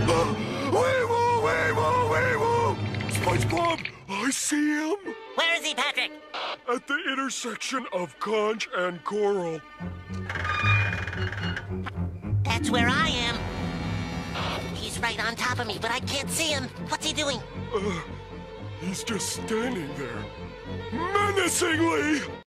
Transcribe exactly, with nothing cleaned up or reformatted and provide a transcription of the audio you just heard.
Weevil! Weevil! Weevil! SpongeBob, I see him! Where is he, Patrick? At the intersection of conch and coral. That's where I am. He's right on top of me, but I can't see him. What's he doing? Uh, he's just standing there, menacingly!